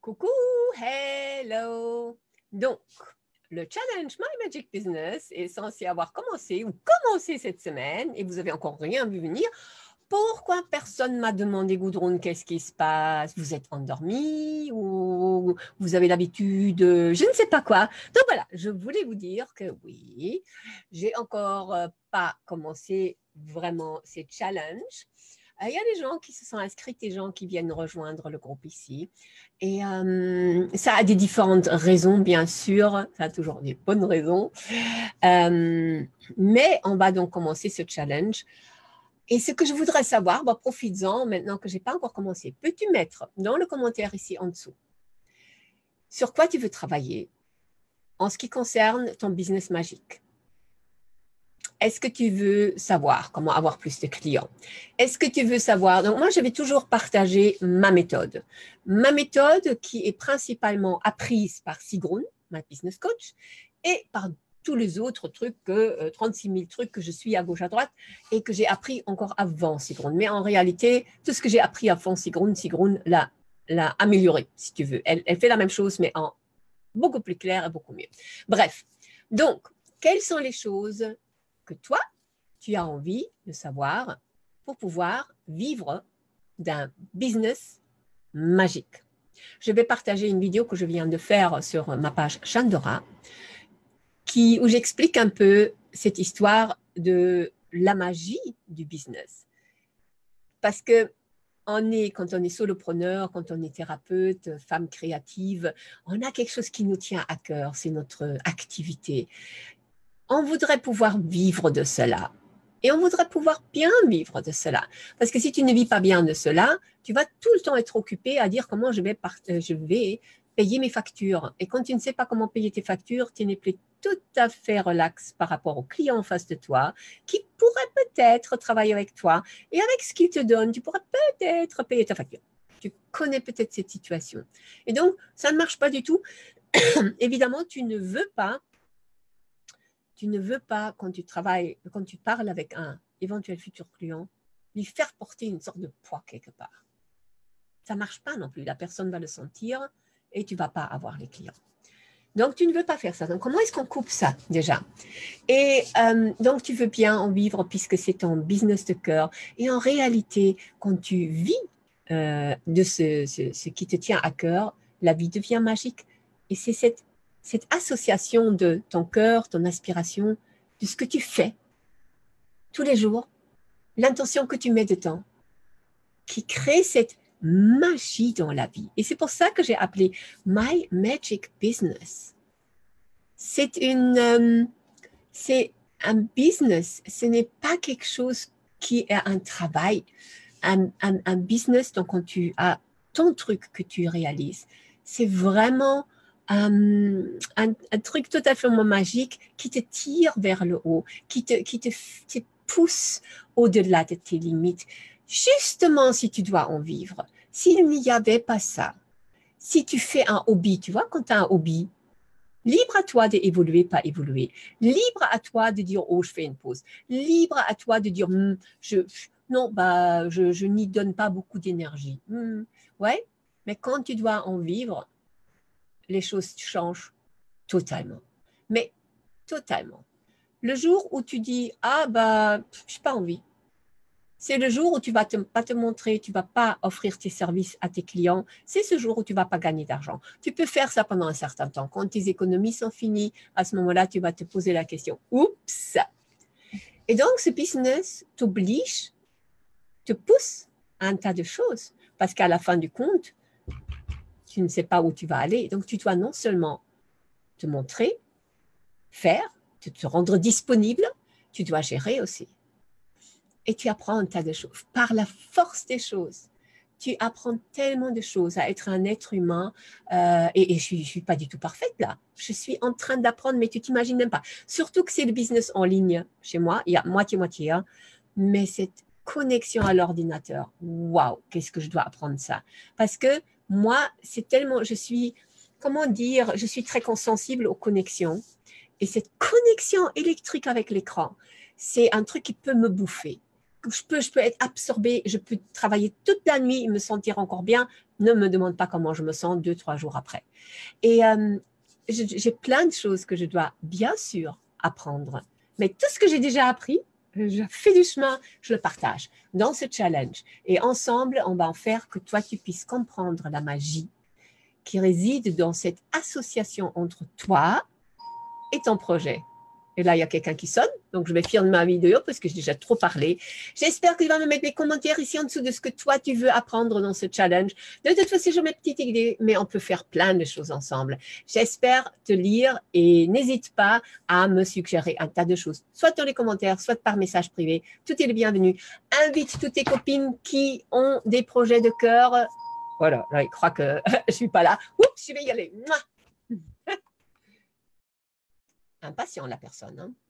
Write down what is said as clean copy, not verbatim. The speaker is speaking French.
Coucou, hello. Donc, le challenge My Magic Business est censé avoir commencé ou commencé cette semaine et vous n'avez encore rien vu venir. Pourquoi personne m'a demandé, Gudrun, qu'est-ce qui se passe? Vous êtes endormi ou vous avez l'habitude, je ne sais pas quoi. Donc voilà, je voulais vous dire que oui, j'ai encore pas commencé vraiment ces challenges. Il y a des gens qui se sont inscrits, des gens qui viennent rejoindre le groupe ici. Et ça a des différentes raisons, bien sûr. Ça a toujours des bonnes raisons. Mais on va donc commencer ce challenge. Et ce que je voudrais savoir, profites-en maintenant que je n'ai pas encore commencé. Peux-tu mettre dans le commentaire ici en dessous sur quoi tu veux travailler en ce qui concerne ton business magique? Est-ce que tu veux savoir comment avoir plus de clients? Est-ce que tu veux savoir? Donc, moi, je vais toujours partager ma méthode. Ma méthode qui est principalement apprise par Sigrun, ma business coach, et par tous les autres trucs, 36 000 trucs que je suis à gauche, à droite, et que j'ai appris encore avant Sigrun. Mais en réalité, tout ce que j'ai appris avant Sigrun, Sigrun l'a amélioré, si tu veux. Elle fait la même chose, mais en beaucoup plus clair et beaucoup mieux. Bref, donc, quelles sont les choses que toi, tu as envie de savoir pour pouvoir vivre d'un business magique? Je vais partager une vidéo que je viens de faire sur ma page Chandora où j'explique un peu cette histoire de la magie du business. Parce que quand on est solopreneur, quand on est thérapeute, femme créative, on a quelque chose qui nous tient à cœur, c'est notre activité. On voudrait pouvoir vivre de cela. Et on voudrait pouvoir bien vivre de cela. Parce que si tu ne vis pas bien de cela, tu vas tout le temps être occupé à dire comment je vais payer mes factures. Et quand tu ne sais pas comment payer tes factures, tu n'es plus tout à fait relax par rapport au client en face de toi qui pourrait peut-être travailler avec toi. Et avec ce qu'il te donne, tu pourrais peut-être payer ta facture. Tu connais peut-être cette situation. Et donc, ça ne marche pas du tout. Évidemment, tu ne veux pas, quand tu travailles, quand tu parles avec un éventuel futur client, lui faire porter une sorte de poids quelque part. Ça ne marche pas non plus. La personne va le sentir et tu ne vas pas avoir les clients. Donc, tu ne veux pas faire ça. Donc, comment est-ce qu'on coupe ça déjà? Et donc, tu veux bien en vivre puisque c'est ton business de cœur. Et en réalité, quand tu vis de ce qui te tient à cœur, la vie devient magique. Et c'est cette association de ton cœur, ton aspiration, de ce que tu fais tous les jours, l'intention que tu mets dedans, qui crée cette magie dans la vie. Et c'est pour ça que j'ai appelé My Magic Business. C'est un business, ce n'est pas quelque chose qui est un travail. Un business, donc quand tu as ton truc que tu réalises, c'est vraiment un truc totalement magique qui te tire vers le haut, qui te pousse au-delà de tes limites. Justement, si tu dois en vivre, s'il n'y avait pas ça, si tu fais un hobby, tu vois, quand tu as un hobby, libre à toi d'évoluer, pas évoluer. Libre à toi de dire, oh, je fais une pause. Libre à toi de dire, je n'y donne pas beaucoup d'énergie. Ouais, mais quand tu dois en vivre, les choses changent totalement. Mais totalement. Le jour où tu dis, je n'ai pas envie. C'est le jour où tu ne vas pas te montrer, tu ne vas pas offrir tes services à tes clients. C'est ce jour où tu ne vas pas gagner d'argent. Tu peux faire ça pendant un certain temps. Quand tes économies sont finies, à ce moment-là, tu vas te poser la question. Oups! Et donc, ce business t'oblige, te pousse à un tas de choses. Parce qu'à la fin du compte, tu ne sais pas où tu vas aller. Donc, tu dois non seulement te montrer, faire, te rendre disponible, tu dois gérer aussi. Et tu apprends un tas de choses. Par la force des choses, tu apprends tellement de choses à être un être humain. Et je ne suis pas du tout parfaite là. Je suis en train d'apprendre, mais tu t'imagines même pas. Surtout que c'est le business en ligne chez moi. Il y a moitié-moitié. Hein, mais cette connexion à l'ordinateur, waouh, qu'est-ce que je dois apprendre ça? Parce que moi, c'est tellement, je suis très sensible aux connexions. Et cette connexion électrique avec l'écran, c'est un truc qui peut me bouffer. je peux être absorbée, je peux travailler toute la nuit et me sentir encore bien. Ne me demande pas comment je me sens 2, 3 jours après. Et j'ai plein de choses que je dois bien sûr apprendre. Mais tout ce que j'ai déjà appris, je fais du chemin, je le partage dans ce challenge. Et ensemble, on va en faire que toi, tu puisses comprendre la magie qui réside dans cette association entre toi et ton projet. Et là, il y a quelqu'un qui sonne, donc je vais finir ma vidéo parce que j'ai déjà trop parlé. J'espère que tu vas me mettre des commentaires ici en dessous de ce que toi, tu veux apprendre dans ce challenge. De toute façon, j'ai mes petites idées, mais on peut faire plein de choses ensemble. J'espère te lire et n'hésite pas à me suggérer un tas de choses, soit dans les commentaires, soit par message privé. Tout est le bienvenu. Invite toutes tes copines qui ont des projets de cœur. Voilà, là, il croit que je suis pas là. Oups, je vais y aller. Mouah. Impatient la personne. Hein.